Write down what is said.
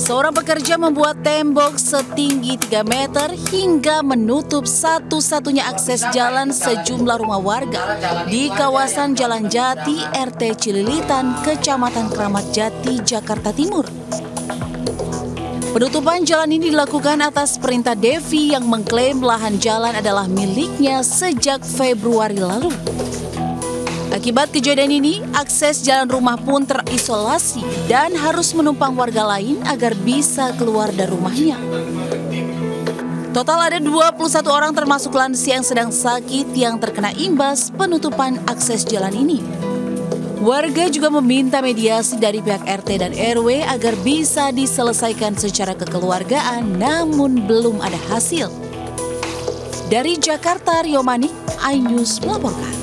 Seorang pekerja membuat tembok setinggi 3 meter hingga menutup satu-satunya akses jalan sejumlah rumah warga di kawasan Jalan Jati, RT Cililitan, Kecamatan Kramat Jati, Jakarta Timur. Penutupan jalan ini dilakukan atas perintah Devi yang mengklaim lahan jalan adalah miliknya sejak Februari lalu. Akibat kejadian ini, akses jalan rumah pun terisolasi dan harus menumpang warga lain agar bisa keluar dari rumahnya. Total ada 21 orang termasuk lansia yang sedang sakit yang terkena imbas penutupan akses jalan ini. Warga juga meminta mediasi dari pihak RT dan RW agar bisa diselesaikan secara kekeluargaan, namun belum ada hasil. Dari Jakarta, Rio Manik, iNews melaporkan.